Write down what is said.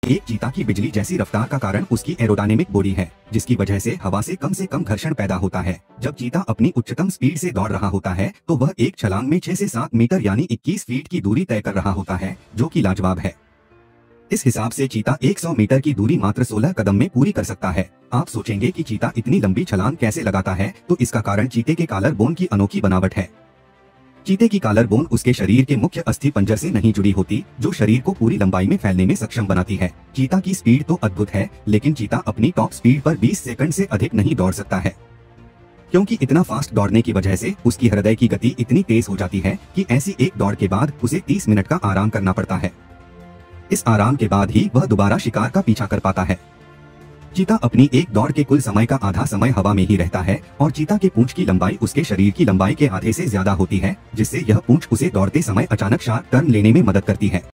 एक चीता की बिजली जैसी रफ्तार का कारण उसकी एरोडायनेमिक बॉडी है, जिसकी वजह से हवा से कम घर्षण पैदा होता है। जब चीता अपनी उच्चतम स्पीड से दौड़ रहा होता है तो वह एक छलांग में 6 से 7 मीटर यानी 21 फीट की दूरी तय कर रहा होता है, जो कि लाजवाब है। इस हिसाब से चीता 100 मीटर की दूरी मात्र 16 कदम में पूरी कर सकता है। आप सोचेंगे कि चीता इतनी लंबी छलांग कैसे लगाता है, तो इसका कारण चीते के कॉलर बोन की अनोखी बनावट है। चीते की कॉलर बोन उसके शरीर के मुख्य अस्थि पंजर से नहीं जुड़ी होती, जो शरीर को पूरी लंबाई में फैलने में सक्षम बनाती है। चीता की स्पीड तो अद्भुत है, लेकिन चीता अपनी टॉप स्पीड पर 20 सेकंड से अधिक नहीं दौड़ सकता है, क्योंकि इतना फास्ट दौड़ने की वजह से उसकी हृदय की गति इतनी तेज हो जाती है कि ऐसी एक दौड़ के बाद उसे 30 मिनट का आराम करना पड़ता है। इस आराम के बाद ही वह दोबारा शिकार का पीछा कर पाता है। चीता अपनी एक दौड़ के कुल समय का आधा समय हवा में ही रहता है और चीता के पूंछ की लंबाई उसके शरीर की लंबाई के आधे से ज्यादा होती है, जिससे यह पूंछ उसे दौड़ते समय अचानक शार्प टर्न लेने में मदद करती है।